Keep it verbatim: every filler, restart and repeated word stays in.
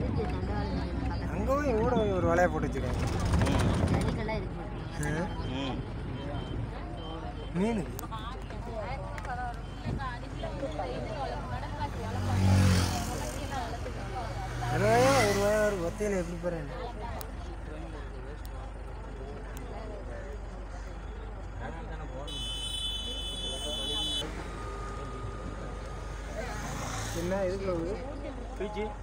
அங்கே போய் கூட ஒரு வலையை போட்டு வச்சுருக்காங்க. மீன் இருபதாயிரம் ஒரு ரூபாய் ஒரு ஒத்தையில் எப்படி போகிறேன்? என்ன இதுக்குள்ள